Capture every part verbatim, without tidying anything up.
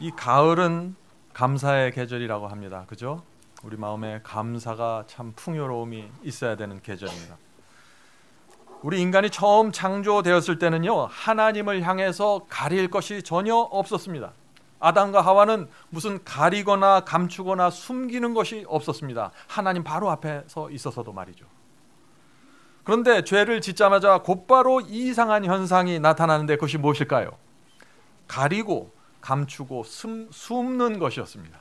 이 가을은 감사의 계절이라고 합니다. 그죠? 우리 마음에 감사가 참 풍요로움이 있어야 되는 계절입니다. 우리 인간이 처음 창조되었을 때는요, 하나님을 향해서 가릴 것이 전혀 없었습니다. 아담과 하와는 무슨 가리거나 감추거나 숨기는 것이 없었습니다. 하나님 바로 앞에 서 있어서도 말이죠. 그런데 죄를 짓자마자 곧바로 이상한 현상이 나타나는데 그것이 무엇일까요? 가리고 감추고 숨, 숨는 것이었습니다.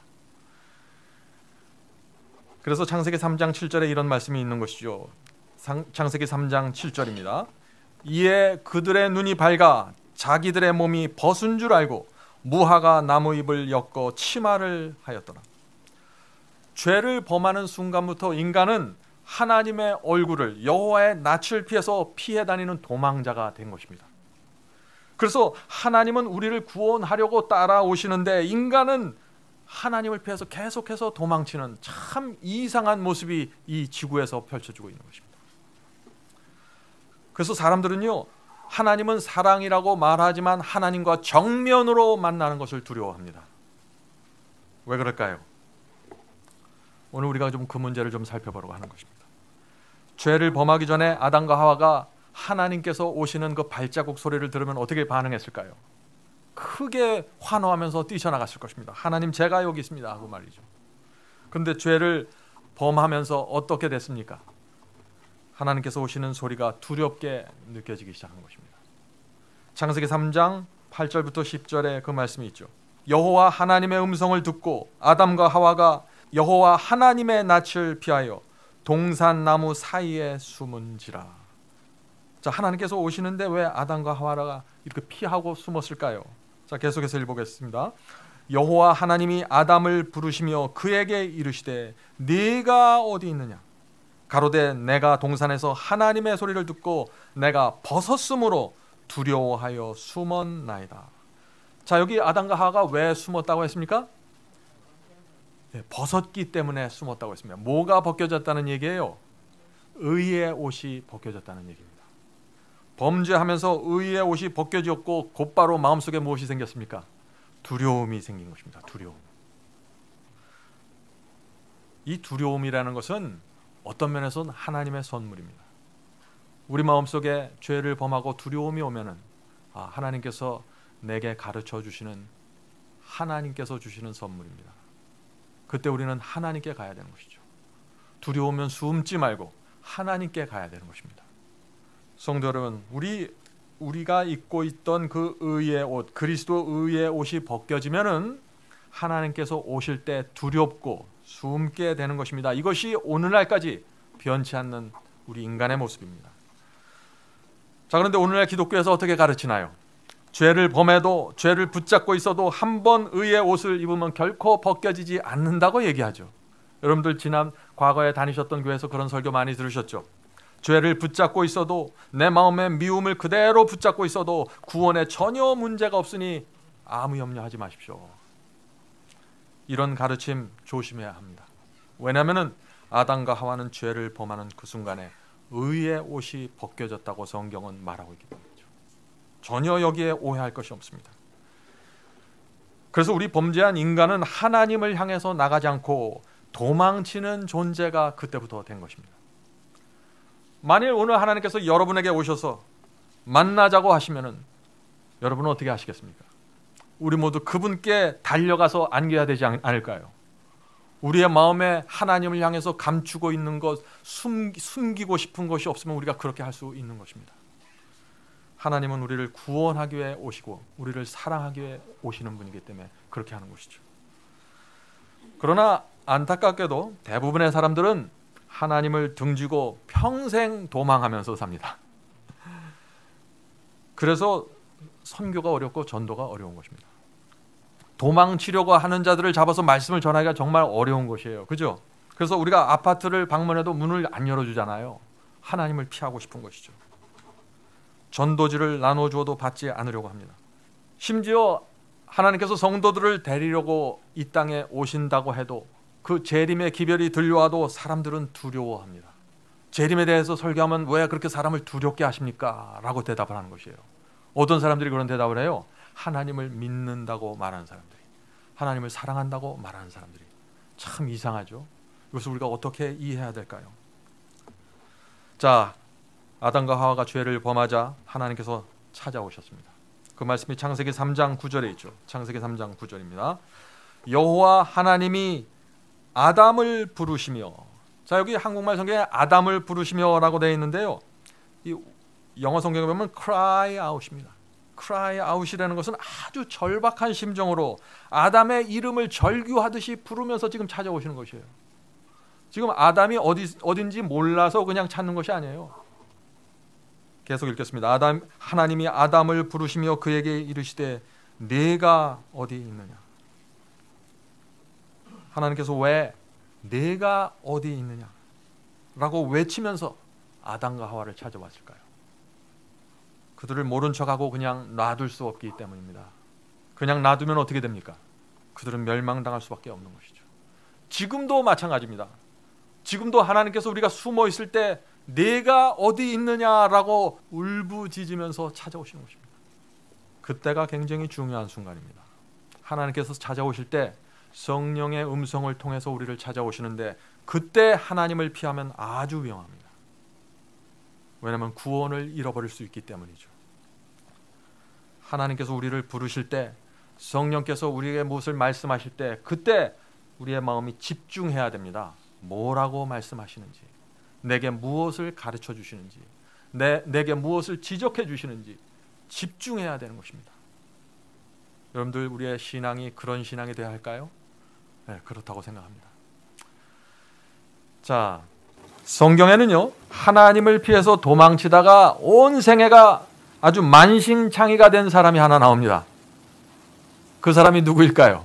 그래서 창세기 삼 장 칠 절에 이런 말씀이 있는 것이죠. 창세기 삼 장 칠 절입니다. 이에 그들의 눈이 밝아 자기들의 몸이 벗은 줄 알고 무화과 나무 잎을 엮어 치마를 하였더라. 죄를 범하는 순간부터 인간은 하나님의 얼굴을, 여호와의 낯을 피해서 피해 다니는 도망자가 된 것입니다. 그래서 하나님은 우리를 구원하려고 따라오시는데 인간은 하나님을 피해서 계속해서 도망치는 참 이상한 모습이 이 지구에서 펼쳐지고 있는 것입니다. 그래서 사람들은요, 하나님은 사랑이라고 말하지만 하나님과 정면으로 만나는 것을 두려워합니다. 왜 그럴까요? 오늘 우리가 좀 그 문제를 좀 살펴보려고 하는 것입니다. 죄를 범하기 전에 아담과 하와가 하나님께서 오시는 그 발자국 소리를 들으면 어떻게 반응했을까요? 크게 환호하면서 뛰쳐나갔을 것입니다. 하나님, 제가 여기 있습니다 하고 말이죠. 그런데 죄를 범하면서 어떻게 됐습니까? 하나님께서 오시는 소리가 두렵게 느껴지기 시작한 것입니다. 창세기 삼 장 팔 절부터 십 절에 그 말씀이 있죠. 여호와 하나님의 음성을 듣고 아담과 하와가 여호와 하나님의 낯을 피하여 동산나무 사이에 숨은지라. 자, 하나님께서 오시는데 왜 아담과 하와가 이렇게 피하고 숨었을까요? 자, 계속해서 읽어보겠습니다. 여호와 하나님이 아담을 부르시며 그에게 이르시되 네가 어디 있느냐? 가로되 내가 동산에서 하나님의 소리를 듣고 내가 벗었으므로 두려워하여 숨었나이다. 자, 여기 아담과 하와가 왜 숨었다고 했습니까? 네, 벗었기 때문에 숨었다고 했습니다. 뭐가 벗겨졌다는 얘기예요? 의의 옷이 벗겨졌다는 얘기입니다. 범죄하면서 의의 옷이 벗겨졌고 곧바로 마음속에 무엇이 생겼습니까? 두려움이 생긴 것입니다. 두려움. 이 두려움이라는 것은 어떤 면에서는 하나님의 선물입니다. 우리 마음속에 죄를 범하고 두려움이 오면은 아, 하나님께서 내게 가르쳐 주시는, 하나님께서 주시는 선물입니다. 그때 우리는 하나님께 가야 되는 것이죠. 두려우면 숨지 말고 하나님께 가야 되는 것입니다. 성도 여러분, 우리, 우리가 입고 있던 그 의의 옷, 그리스도 의의 옷이 벗겨지면은 하나님께서 오실 때 두렵고 숨게 되는 것입니다. 이것이 오늘날까지 변치 않는 우리 인간의 모습입니다. 자, 그런데 오늘날 기독교에서 어떻게 가르치나요? 죄를 범해도, 죄를 붙잡고 있어도 한 번 의의 옷을 입으면 결코 벗겨지지 않는다고 얘기하죠. 여러분들 지난 과거에 다니셨던 교회에서 그런 설교 많이 들으셨죠? 죄를 붙잡고 있어도, 내 마음의 미움을 그대로 붙잡고 있어도 구원에 전혀 문제가 없으니 아무 염려하지 마십시오. 이런 가르침 조심해야 합니다. 왜냐하면 아담과 하와는 죄를 범하는 그 순간에 의의 옷이 벗겨졌다고 성경은 말하고 있기 때문이죠. 전혀 여기에 오해할 것이 없습니다. 그래서 우리 범죄한 인간은 하나님을 향해서 나가지 않고 도망치는 존재가 그때부터 된 것입니다. 만일 오늘 하나님께서 여러분에게 오셔서 만나자고 하시면은 여러분은 어떻게 하시겠습니까? 우리 모두 그분께 달려가서 안겨야 되지 않을까요? 우리의 마음에 하나님을 향해서 감추고 있는 것, 숨, 숨기고 싶은 것이 없으면 우리가 그렇게 할 수 있는 것입니다. 하나님은 우리를 구원하기 위해 오시고 우리를 사랑하기 위해 오시는 분이기 때문에 그렇게 하는 것이죠. 그러나 안타깝게도 대부분의 사람들은 하나님을 등지고 평생 도망하면서 삽니다. 그래서 선교가 어렵고 전도가 어려운 것입니다. 도망치려고 하는 자들을 잡아서 말씀을 전하기가 정말 어려운 것이에요. 그죠? 그래서 우리가 아파트를 방문해도 문을 안 열어주잖아요. 하나님을 피하고 싶은 것이죠. 전도지를 나눠주어도 받지 않으려고 합니다. 심지어 하나님께서 성도들을 데리려고 이 땅에 오신다고 해도 그 재림의 기별이 들려와도 사람들은 두려워합니다. 재림에 대해서 설교하면 왜 그렇게 사람을 두렵게 하십니까? 라고 대답을 하는 것이에요. 어떤 사람들이 그런 대답을 해요? 하나님을 믿는다고 말하는 사람들이. 하나님을 사랑한다고 말하는 사람들이 참 이상하죠. 이것을 우리가 어떻게 이해해야 될까요? 자, 아담과 하와가 죄를 범하자 하나님께서 찾아오셨습니다. 그 말씀이 창세기 삼 장 구 절에 있죠. 창세기 삼 장 구 절입니다. 여호와 하나님이 아담을 부르시며, 자, 여기 한국말 성경에 아담을 부르시며 라고 되어 있는데요, 이 영어 성경에 보면 cry out입니다. cry out이라는 것은 아주 절박한 심정으로 아담의 이름을 절규하듯이 부르면서 지금 찾아오시는 것이에요. 지금 아담이 어디, 어딘지 몰라서 그냥 찾는 것이 아니에요. 계속 읽겠습니다. 아담, 하나님이 아담을 부르시며 그에게 이르시되 내가 어디 있느냐. 하나님께서 왜 내가 어디 있느냐 라고 외치면서 아담과 하와를 찾아왔을까요? 그들을 모른 척하고 그냥 놔둘 수 없기 때문입니다. 그냥 놔두면 어떻게 됩니까? 그들은 멸망당할 수밖에 없는 것이죠. 지금도 마찬가지입니다. 지금도 하나님께서 우리가 숨어 있을 때 내가 어디 있느냐라고 울부짖으면서 찾아오시는 것입니다. 그때가 굉장히 중요한 순간입니다. 하나님께서 찾아오실 때 성령의 음성을 통해서 우리를 찾아오시는데, 그때 하나님을 피하면 아주 위험합니다. 왜냐하면 구원을 잃어버릴 수 있기 때문이죠. 하나님께서 우리를 부르실 때, 성령께서 우리에게 무엇을 말씀하실 때, 그때 우리의 마음이 집중해야 됩니다. 뭐라고 말씀하시는지, 내게 무엇을 가르쳐 주시는지, 내, 내게 무엇을 지적해 주시는지 집중해야 되는 것입니다. 여러분들, 우리의 신앙이 그런 신앙이 되어야 할까요? 네, 그렇다고 생각합니다. 자, 성경에는요, 하나님을 피해서 도망치다가 온 생애가 아주 만신창이가 된 사람이 하나 나옵니다. 그 사람이 누구일까요?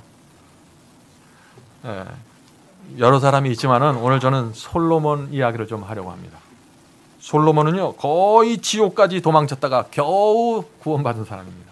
네, 여러 사람이 있지만은 오늘 저는 솔로몬 이야기를 좀 하려고 합니다. 솔로몬은요, 거의 지옥까지 도망쳤다가 겨우 구원받은 사람입니다.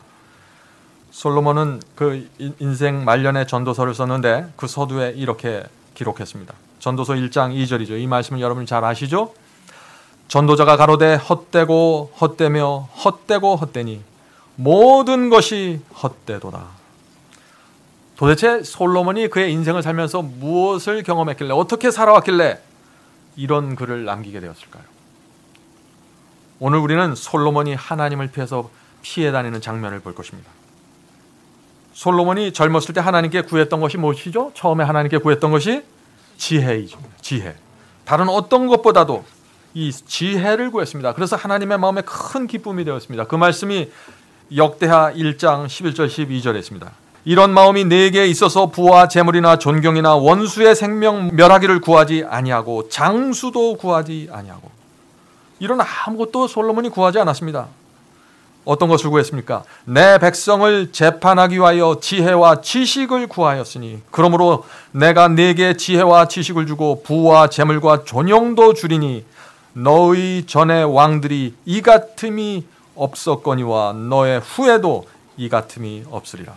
솔로몬은 그 인생 말년에 전도서를 썼는데 그 서두에 이렇게 기록했습니다. 전도서 일 장 이 절이죠. 이 말씀을 여러분 잘 아시죠? 전도자가 가로되 헛되고 헛되며 헛되고 헛되니 모든 것이 헛되도다. 도대체 솔로몬이 그의 인생을 살면서 무엇을 경험했길래, 어떻게 살아왔길래 이런 글을 남기게 되었을까요? 오늘 우리는 솔로몬이 하나님을 피해서 피해 다니는 장면을 볼 것입니다. 솔로몬이 젊었을 때 하나님께 구했던 것이 무엇이죠? 처음에 하나님께 구했던 것이 지혜이죠. 지혜. 다른 어떤 것보다도 이 지혜를 구했습니다. 그래서 하나님의 마음에 큰 기쁨이 되었습니다. 그 말씀이 역대하 일 장 십일 절 십이 절에 있습니다. 이런 마음이 내게 있어서 부와 재물이나 존경이나 원수의 생명 멸하기를 구하지 아니하고 장수도 구하지 아니하고. 이런 아무것도 솔로몬이 구하지 않았습니다. 어떤 것을 구했습니까? 내 백성을 재판하기 위하여 지혜와 지식을 구하였으니 그러므로 내가 네게 지혜와 지식을 주고 부와 재물과 존영도 주리니 너의 전에 왕들이 이 같음이 없었거니와 너의 후에도 이 같음이 없으리라.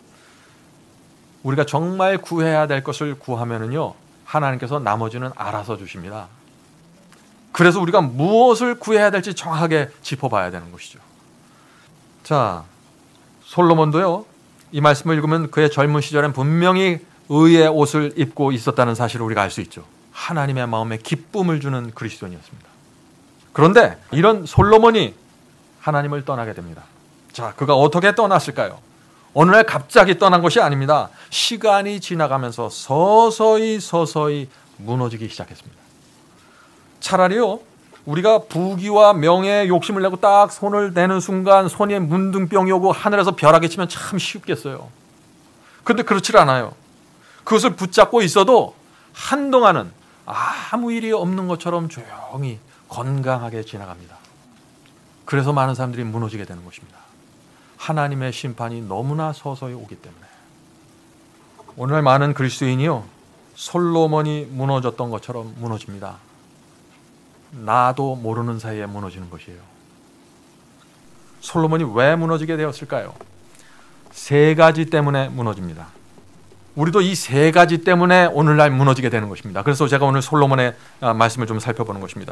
우리가 정말 구해야 될 것을 구하면은요, 하나님께서 나머지는 알아서 주십니다. 그래서 우리가 무엇을 구해야 될지 정확하게 짚어봐야 되는 것이죠. 자, 솔로몬도요, 이 말씀을 읽으면 그의 젊은 시절엔 분명히 의의 옷을 입고 있었다는 사실을 우리가 알 수 있죠. 하나님의 마음에 기쁨을 주는 그리스도인이었습니다. 그런데 이런 솔로몬이 하나님을 떠나게 됩니다. 자, 그가 어떻게 떠났을까요? 어느 날 갑자기 떠난 것이 아닙니다. 시간이 지나가면서 서서히 서서히 무너지기 시작했습니다. 차라리요, 우리가 부귀와 명예에 욕심을 내고 딱 손을 내는 순간 손에 문둥병이 오고 하늘에서 벼락이 치면 참 쉽겠어요. 그런데 그렇지 않아요. 그것을 붙잡고 있어도 한동안은 아무 일이 없는 것처럼 조용히 건강하게 지나갑니다. 그래서 많은 사람들이 무너지게 되는 것입니다. 하나님의 심판이 너무나 서서히 오기 때문에. 오늘 많은 그리스도인이요, 솔로몬이 무너졌던 것처럼 무너집니다. 나도 모르는 사이에 무너지는 것이에요. 솔로몬이 왜 무너지게 되었을까요? 세 가지 때문에 무너집니다. 우리도 이 세 가지 때문에 오늘날 무너지게 되는 것입니다. 그래서 제가 오늘 솔로몬의 말씀을 좀 살펴보는 것입니다.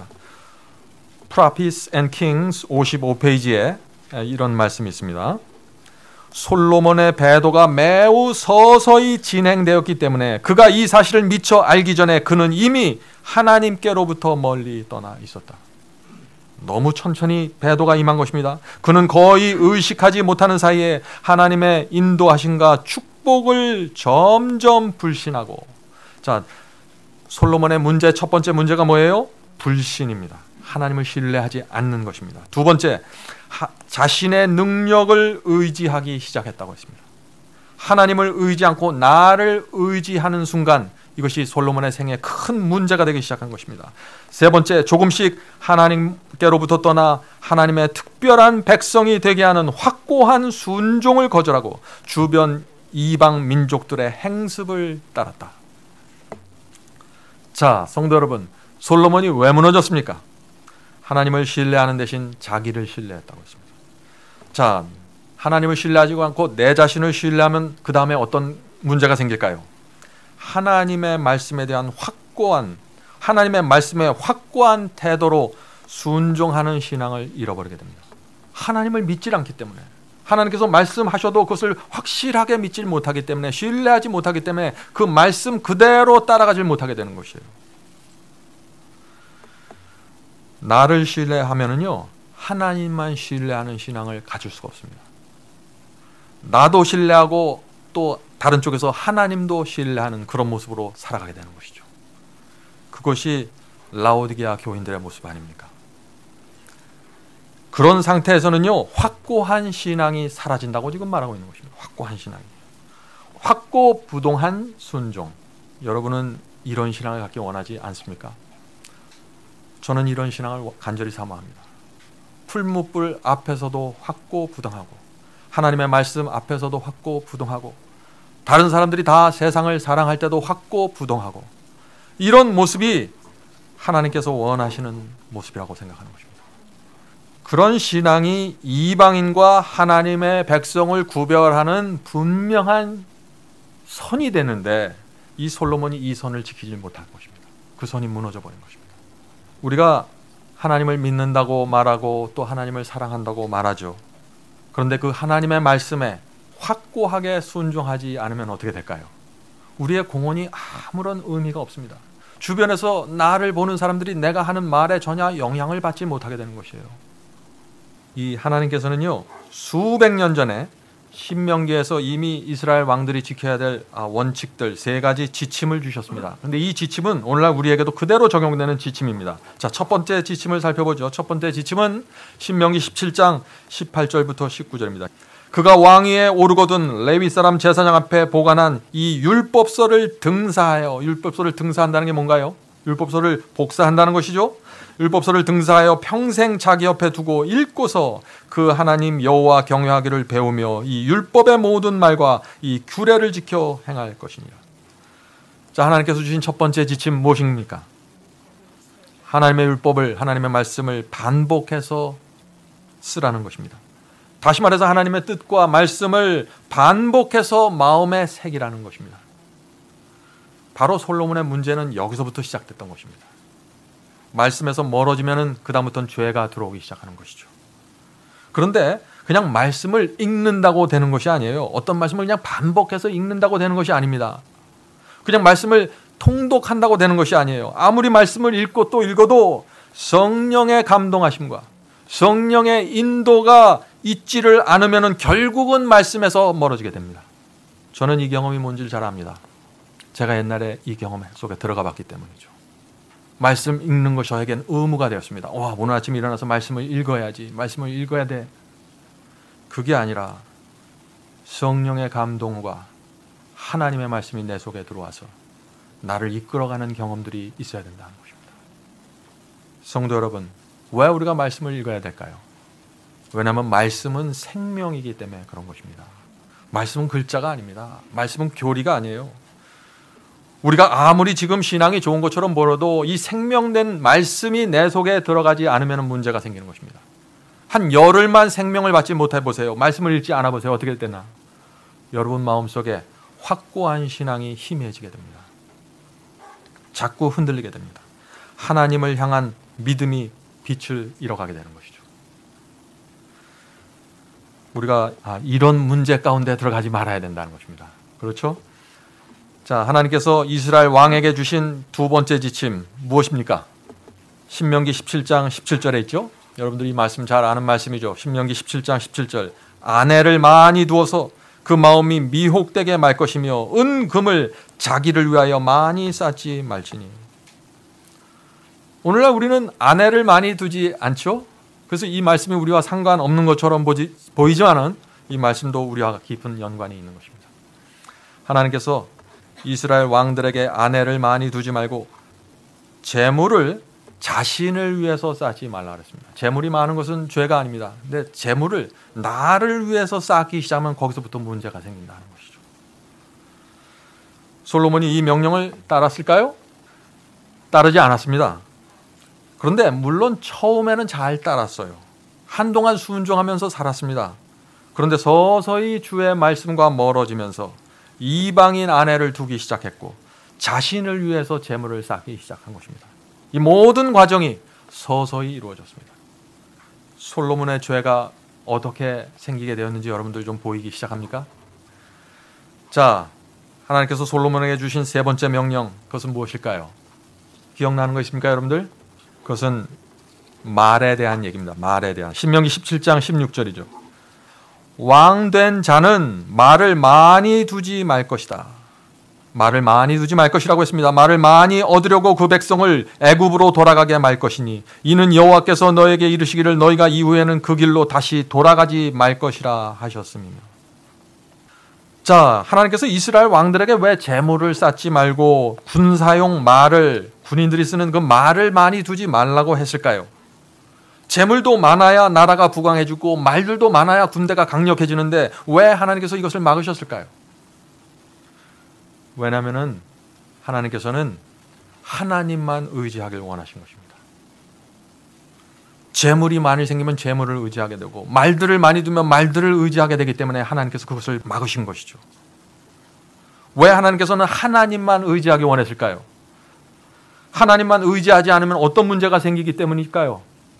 Prophets and Kings 오십오 페이지에 이런 말씀이 있습니다. 솔로몬의 배도가 매우 서서히 진행되었기 때문에 그가 이 사실을 미처 알기 전에 그는 이미 하나님께로부터 멀리 떠나 있었다. 너무 천천히 배도가 임한 것입니다. 그는 거의 의식하지 못하는 사이에 하나님의 인도하심과 축복을 점점 불신하고, 자, 솔로몬의 문제, 첫 번째 문제가 뭐예요? 불신입니다. 하나님을 신뢰하지 않는 것입니다. 두 번째, 하, 자신의 능력을 의지하기 시작했다고 했습니다. 하나님을 의지 않고 나를 의지하는 순간 이것이 솔로몬의 생애에 큰 문제가 되기 시작한 것입니다. 세 번째, 조금씩 하나님께로부터 떠나 하나님의 특별한 백성이 되게 하는 확고한 순종을 거절하고 주변 이방 민족들의 행습을 따랐다. 자, 성도 여러분, 솔로몬이 왜 무너졌습니까? 하나님을 신뢰하는 대신 자기를 신뢰했다고 했습니다. 자, 하나님을 신뢰하지 않고 내 자신을 신뢰하면 그 다음에 어떤 문제가 생길까요? 하나님의 말씀에 대한 확고한, 하나님의 말씀에 확고한 태도로 순종하는 신앙을 잃어버리게 됩니다. 하나님을 믿지 않기 때문에, 하나님께서 말씀하셔도 그것을 확실하게 믿지 못하기 때문에, 신뢰하지 못하기 때문에 그 말씀 그대로 따라가지 못하게 되는 것이에요. 나를 신뢰하면은요, 하나님만 신뢰하는 신앙을 가질 수가 없습니다. 나도 신뢰하고 또 다른 쪽에서 하나님도 신뢰하는 그런 모습으로 살아가게 되는 것이죠. 그것이 라오디게아 교인들의 모습 아닙니까? 그런 상태에서는요, 확고한 신앙이 사라진다고 지금 말하고 있는 것입니다. 확고한 신앙이. 확고부동한 순종. 여러분은 이런 신앙을 갖기 원하지 않습니까? 저는 이런 신앙을 간절히 사모합니다. 풀무불 앞에서도 확고부동하고, 하나님의 말씀 앞에서도 확고부동하고, 다른 사람들이 다 세상을 사랑할 때도 확고부동하고, 이런 모습이 하나님께서 원하시는 모습이라고 생각하는 것입니다. 그런 신앙이 이방인과 하나님의 백성을 구별하는 분명한 선이 되는데, 이 솔로몬이 이 선을 지키지 못한 것입니다. 그 선이 무너져버린 것입니다. 우리가 하나님을 믿는다고 말하고 또 하나님을 사랑한다고 말하죠. 그런데 그 하나님의 말씀에 확고하게 순종하지 않으면 어떻게 될까요? 우리의 공헌이 아무런 의미가 없습니다. 주변에서 나를 보는 사람들이 내가 하는 말에 전혀 영향을 받지 못하게 되는 것이에요. 이 하나님께서는요, 수백 년 전에 신명기에서 이미 이스라엘 왕들이 지켜야 될 원칙들 세 가지 지침을 주셨습니다. 그런데 이 지침은 오늘날 우리에게도 그대로 적용되는 지침입니다. 자, 첫 번째 지침을 살펴보죠. 첫 번째 지침은 신명기 십칠 장 십팔 절부터 십구 절입니다. 그가 왕위에 오르거든 레위 사람 제사장 앞에 보관한 이 율법서를 등사하여, 율법서를 등사한다는 게 뭔가요? 율법서를 복사한다는 것이죠. 율법서를 등사하여 평생 자기 옆에 두고 읽고서 그 하나님 여호와 경외하기를 배우며 이 율법의 모든 말과 이 규례를 지켜 행할 것이니라. 자, 하나님께서 주신 첫 번째 지침 무엇입니까? 하나님의 율법을, 하나님의 말씀을 반복해서 쓰라는 것입니다. 다시 말해서 하나님의 뜻과 말씀을 반복해서 마음에 새기라는 것입니다. 바로 솔로몬의 문제는 여기서부터 시작됐던 것입니다. 말씀에서 멀어지면은 그다음부터는 죄가 들어오기 시작하는 것이죠. 그런데 그냥 말씀을 읽는다고 되는 것이 아니에요. 어떤 말씀을 그냥 반복해서 읽는다고 되는 것이 아닙니다. 그냥 말씀을 통독한다고 되는 것이 아니에요. 아무리 말씀을 읽고 또 읽어도 성령의 감동하심과 성령의 인도가 있지를 않으면은 결국은 말씀에서 멀어지게 됩니다. 저는 이 경험이 뭔지를 잘 압니다. 제가 옛날에 이 경험 속에 들어가 봤기 때문이죠. 말씀 읽는 것이 저에겐 의무가 되었습니다. 와, 오늘 아침에 일어나서 말씀을 읽어야지. 말씀을 읽어야 돼. 그게 아니라 성령의 감동과 하나님의 말씀이 내 속에 들어와서 나를 이끌어가는 경험들이 있어야 된다는 것입니다. 성도 여러분, 왜 우리가 말씀을 읽어야 될까요? 왜냐하면 말씀은 생명이기 때문에 그런 것입니다. 말씀은 글자가 아닙니다. 말씀은 교리가 아니에요. 우리가 아무리 지금 신앙이 좋은 것처럼 보여도 이 생명된 말씀이 내 속에 들어가지 않으면 문제가 생기는 것입니다. 한 열흘만 생명을 받지 못해 보세요. 말씀을 읽지 않아 보세요. 어떻게 되나? 여러분 마음속에 확고한 신앙이 희미해지게 됩니다. 자꾸 흔들리게 됩니다. 하나님을 향한 믿음이 빛을 잃어가게 되는 것이죠. 우리가 아, 이런 문제 가운데 들어가지 말아야 된다는 것입니다. 그렇죠? 자, 하나님께서 이스라엘 왕에게 주신 두 번째 지침 무엇입니까? 신명기 십칠 장 십칠 절에 있죠. 여러분들이 이 말씀 잘 아는 말씀이죠. 신명기 십칠 장 십칠 절. 아내를 많이 두어서 그 마음이 미혹되게 말 것이며 은, 금을 자기를 위하여 많이 쌓지 말지니. 오늘날 우리는 아내를 많이 두지 않죠. 그래서 이 말씀이 우리와 상관없는 것처럼 보지, 보이지만은 이 말씀도 우리와 깊은 연관이 있는 것입니다. 하나님께서 이스라엘 왕들에게 아내를 많이 두지 말고 재물을 자신을 위해서 쌓지 말라 그랬습니다. 재물이 많은 것은 죄가 아닙니다. 근데 재물을 나를 위해서 쌓기 시작하면 거기서부터 문제가 생긴다는 것이죠. 솔로몬이 이 명령을 따랐을까요? 따르지 않았습니다. 그런데 물론 처음에는 잘 따랐어요. 한동안 순종하면서 살았습니다. 그런데 서서히 주의 말씀과 멀어지면서 이방인 아내를 두기 시작했고 자신을 위해서 재물을 쌓기 시작한 것입니다. 이 모든 과정이 서서히 이루어졌습니다. 솔로몬의 죄가 어떻게 생기게 되었는지 여러분들 좀 보이기 시작합니까? 자, 하나님께서 솔로몬에게 주신 세 번째 명령, 그것은 무엇일까요? 기억나는 거 있습니까, 여러분들? 그것은 말에 대한 얘기입니다. 말에 대한. 신명기 십칠 장 십육 절이죠. 왕된 자는 말을 많이 두지 말 것이다. 말을 많이 두지 말 것이라고 했습니다. 말을 많이 얻으려고 그 백성을 애굽으로 돌아가게 말 것이니 이는 여호와께서 너에게 이르시기를 너희가 이후에는 그 길로 다시 돌아가지 말 것이라 하셨음이며. 자, 하나님께서 이스라엘 왕들에게 왜 재물을 쌓지 말고 군사용 말을, 군인들이 쓰는 그 말을 많이 두지 말라고 했을까요? 재물도 많아야 나라가 부강해지고 말들도 많아야 군대가 강력해지는데 왜 하나님께서 이것을 막으셨을까요? 왜냐하면 하나님께서는 하나님만 의지하길 원하신 것입니다. 재물이 많이 생기면 재물을 의지하게 되고 말들을 많이 두면 말들을 의지하게 되기 때문에 하나님께서 그것을 막으신 것이죠. 왜 하나님께서는 하나님만 의지하기 원했을까요? 하나님만 의지하지 않으면 어떤 문제가 생기기 때문일까요?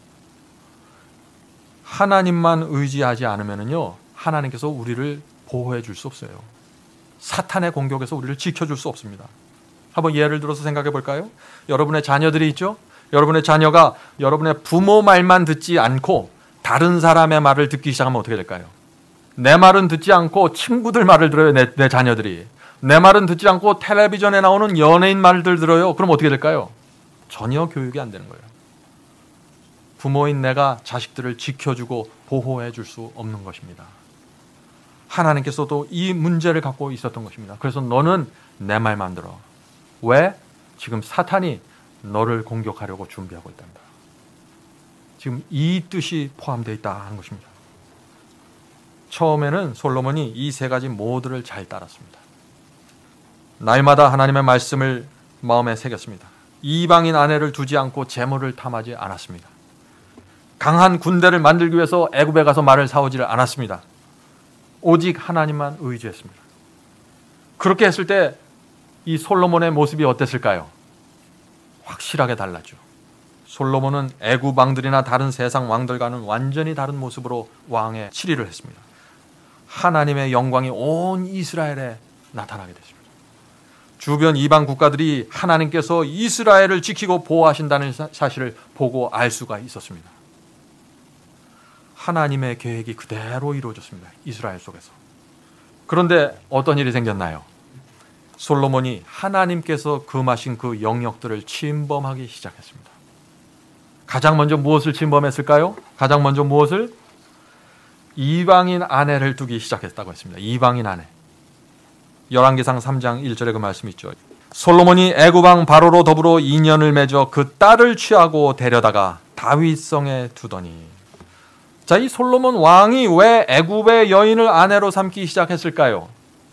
하나님만 의지하지 않으면요, 하나님께서 우리를 보호해 줄 수 없어요. 사탄의 공격에서 우리를 지켜줄 수 없습니다. 한번 예를 들어서 생각해 볼까요? 여러분의 자녀들이 있죠? 여러분의 자녀가 여러분의 부모 말만 듣지 않고 다른 사람의 말을 듣기 시작하면 어떻게 될까요? 내 말은 듣지 않고 친구들 말을 들어요. 내, 내 자녀들이. 내 말은 듣지 않고 텔레비전에 나오는 연예인 말들 들어요. 그럼 어떻게 될까요? 전혀 교육이 안 되는 거예요. 부모인 내가 자식들을 지켜주고 보호해 줄 수 없는 것입니다. 하나님께서도 이 문제를 갖고 있었던 것입니다. 그래서 너는 내 말만 들어. 왜? 지금 사탄이 너를 공격하려고 준비하고 있단다. 지금 이 뜻이 포함되어 있다 하는 것입니다. 처음에는 솔로몬이 이 세 가지 모두를 잘 따랐습니다. 날마다 하나님의 말씀을 마음에 새겼습니다. 이방인 아내를 두지 않고 재물을 탐하지 않았습니다. 강한 군대를 만들기 위해서 애굽에 가서 말을 사오지를 않았습니다. 오직 하나님만 의지했습니다. 그렇게 했을 때 이 솔로몬의 모습이 어땠을까요? 확실하게 달랐죠. 솔로몬은 애굽 왕들이나 다른 세상 왕들과는 완전히 다른 모습으로 왕의 치리를 했습니다. 하나님의 영광이 온 이스라엘에 나타나게 됐습니다. 주변 이방 국가들이 하나님께서 이스라엘을 지키고 보호하신다는 사실을 보고 알 수가 있었습니다. 하나님의 계획이 그대로 이루어졌습니다. 이스라엘 속에서. 그런데 어떤 일이 생겼나요? 솔로몬이 하나님께서 금하신 그 영역들을 침범하기 시작했습니다. 가장 먼저 무엇을 침범했을까요? 가장 먼저 무엇을? 이방인 아내를 두기 시작했다고 했습니다. 이방인 아내. 열왕기상 삼 장 일 절에 그 말씀이 있죠. 솔로몬이 애굽 왕 바로로 더불어 인연을 맺어 그 딸을 취하고 데려다가 다윗성에 두더니. 자, 이 솔로몬 왕이 왜 애굽의 여인을 아내로 삼기 시작했을까요?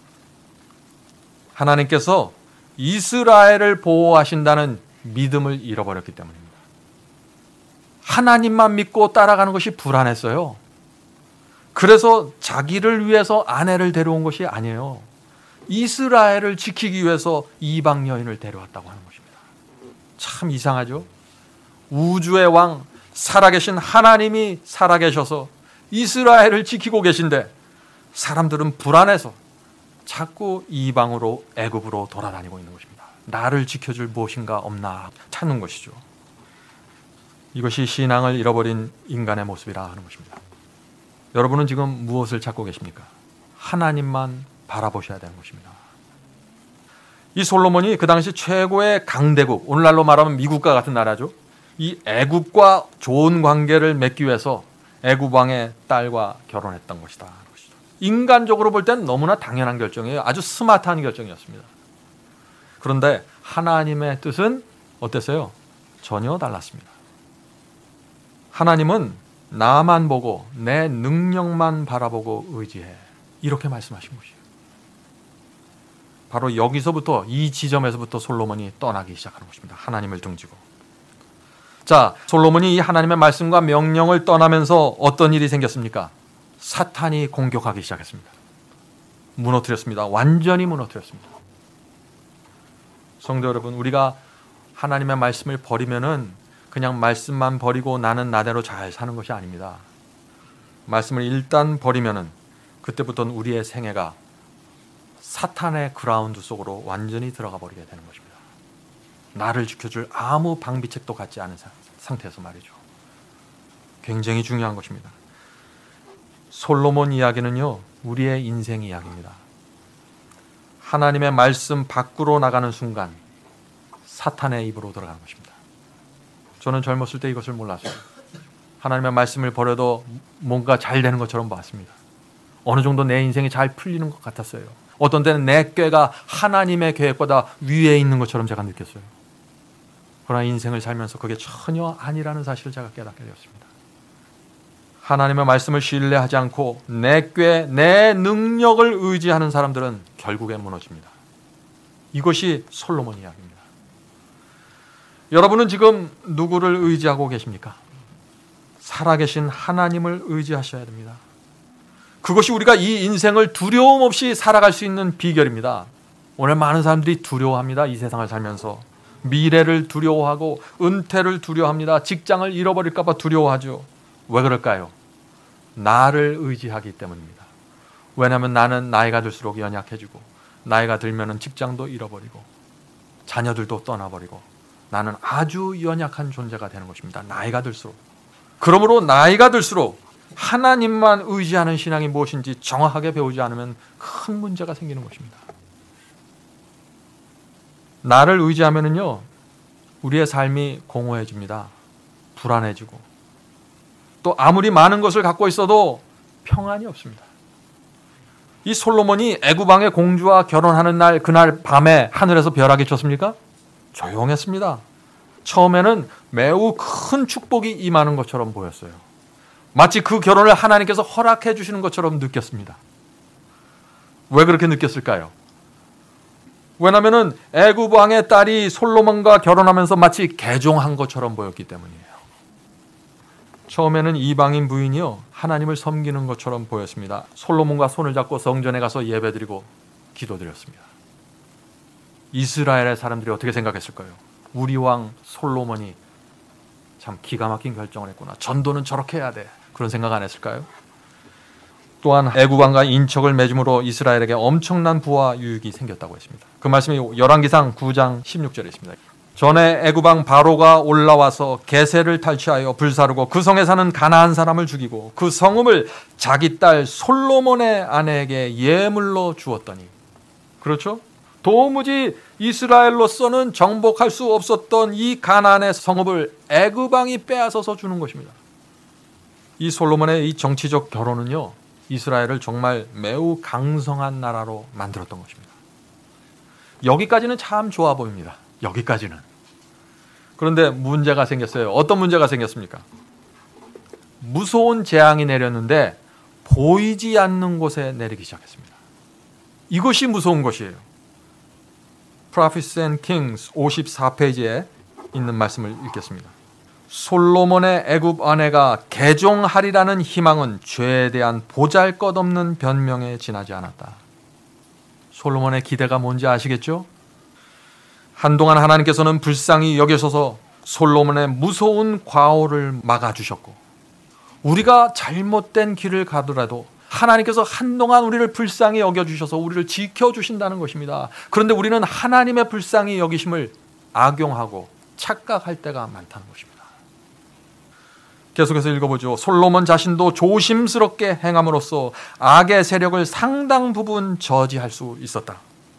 하나님께서 이스라엘을 보호하신다는 믿음을 잃어버렸기 때문입니다. 하나님만 믿고 따라가는 것이 불안했어요. 그래서 자기를 위해서 아내를 데려온 것이 아니에요. 이스라엘을 지키기 위해서 이방 여인을 데려왔다고 하는 것입니다. 참 이상하죠? 우주의 왕, 살아계신 하나님이 살아계셔서 이스라엘을 지키고 계신데 사람들은 불안해서 자꾸 이방으로 애굽으로 돌아다니고 있는 것입니다. 나를 지켜줄 무엇인가 없나 찾는 것이죠. 이것이 신앙을 잃어버린 인간의 모습이라 하는 것입니다. 여러분은 지금 무엇을 찾고 계십니까? 하나님만 바라보셔야 되는 것입니다. 이 솔로몬이 그 당시 최고의 강대국, 오늘날로 말하면 미국과 같은 나라죠. 이 애굽과 좋은 관계를 맺기 위해서 애굽 왕의 딸과 결혼했던 것이다. 인간적으로 볼 땐 너무나 당연한 결정이에요. 아주 스마트한 결정이었습니다. 그런데 하나님의 뜻은 어땠어요? 전혀 달랐습니다. 하나님은 나만 보고 내 능력만 바라보고 의지해. 이렇게 말씀하신 것이에요. 바로 여기서부터, 이 지점에서부터 솔로몬이 떠나기 시작하는 것입니다. 하나님을 등지고. 자, 솔로몬이 이 하나님의 말씀과 명령을 떠나면서 어떤 일이 생겼습니까? 사탄이 공격하기 시작했습니다. 무너뜨렸습니다. 완전히 무너뜨렸습니다. 성도 여러분, 우리가 하나님의 말씀을 버리면은 그냥 말씀만 버리고 나는 나대로 잘 사는 것이 아닙니다. 말씀을 일단 버리면은 그때부터는 우리의 생애가 사탄의 그라운드 속으로 완전히 들어가 버리게 되는 것입니다. 나를 지켜줄 아무 방비책도 갖지 않은 상태에서 말이죠. 굉장히 중요한 것입니다. 솔로몬 이야기는요, 우리의 인생 이야기입니다. 하나님의 말씀 밖으로 나가는 순간 사탄의 입으로 들어가는 것입니다. 저는 젊었을 때 이것을 몰랐어요. 하나님의 말씀을 버려도 뭔가 잘 되는 것처럼 봤습니다. 어느 정도 내 인생이 잘 풀리는 것 같았어요. 어떤 때는 내 꾀가 하나님의 계획보다 위에 있는 것처럼 제가 느꼈어요. 그러나 인생을 살면서 그게 전혀 아니라는 사실을 제가 깨닫게 되었습니다. 하나님의 말씀을 신뢰하지 않고 내 꾀, 내 능력을 의지하는 사람들은 결국에 무너집니다. 이것이 솔로몬 이야기입니다. 여러분은 지금 누구를 의지하고 계십니까? 살아계신 하나님을 의지하셔야 됩니다. 그것이 우리가 이 인생을 두려움 없이 살아갈 수 있는 비결입니다. 오늘 많은 사람들이 두려워합니다. 이 세상을 살면서. 미래를 두려워하고 은퇴를 두려워합니다. 직장을 잃어버릴까 봐 두려워하죠. 왜 그럴까요? 나를 의지하기 때문입니다. 왜냐하면 나는 나이가 들수록 연약해지고 나이가 들면 직장도 잃어버리고 자녀들도 떠나버리고 나는 아주 연약한 존재가 되는 것입니다. 나이가 들수록. 그러므로 나이가 들수록 하나님만 의지하는 신앙이 무엇인지 정확하게 배우지 않으면 큰 문제가 생기는 것입니다. 나를 의지하면은요, 우리의 삶이 공허해집니다. 불안해지고 또 아무리 많은 것을 갖고 있어도 평안이 없습니다. 이 솔로몬이 애굽 왕의 공주와 결혼하는 날, 그날 밤에 하늘에서 벼락이 쳤습니까? 조용했습니다. 처음에는 매우 큰 축복이 임하는 것처럼 보였어요. 마치 그 결혼을 하나님께서 허락해 주시는 것처럼 느꼈습니다. 왜 그렇게 느꼈을까요? 왜냐하면 애굽 왕의 딸이 솔로몬과 결혼하면서 마치 개종한 것처럼 보였기 때문이에요. 처음에는 이방인 부인이요, 하나님을 섬기는 것처럼 보였습니다. 솔로몬과 손을 잡고 성전에 가서 예배드리고 기도드렸습니다. 이스라엘의 사람들이 어떻게 생각했을까요? 우리 왕 솔로몬이 참 기가 막힌 결정을 했구나. 전도는 저렇게 해야 돼. 그런 생각 안 했을까요? 또한 애굽 왕과 인척을 맺음으로 이스라엘에게 엄청난 부와 유익이 생겼다고 했습니다. 그 말씀이 열왕기상 구 장 십육 절에 있습니다. 전에 애굽 왕 바로가 올라와서 게셀을 탈취하여 불사르고 그 성에 사는 가나안 사람을 죽이고 그 성읍을 자기 딸 솔로몬의 아내에게 예물로 주었더니, 그렇죠? 도무지 이스라엘로서는 정복할 수 없었던 이 가나안의 성읍을 애굽 왕이 빼앗아서 주는 것입니다. 이 솔로몬의 이 정치적 결혼은요, 이스라엘을 정말 매우 강성한 나라로 만들었던 것입니다. 여기까지는 참 좋아 보입니다. 여기까지는. 그런데 문제가 생겼어요. 어떤 문제가 생겼습니까? 무서운 재앙이 내렸는데 보이지 않는 곳에 내리기 시작했습니다. 이것이 무서운 것이에요. Prophets and Kings 오십사 페이지에 있는 말씀을 읽겠습니다. 솔로몬의 애굽 아내가 개종하리라는 희망은 죄에 대한 보잘것없는 변명에 지나지 않았다. 솔로몬의 기대가 뭔지 아시겠죠? 한동안 하나님께서는 불쌍히 여기셔서 솔로몬의 무서운 과오를 막아주셨고, 우리가 잘못된 길을 가더라도 하나님께서 한동안 우리를 불쌍히 여겨주셔서 우리를 지켜주신다는 것입니다. 그런데 우리는 하나님의 불쌍히 여기심을 악용하고 착각할 때가 많다는 것입니다. 계속해서 읽어보죠. 솔로몬 자신도 조심스럽게 행함으로써 악의 세력을 상당 부분 저지할 수 있었다.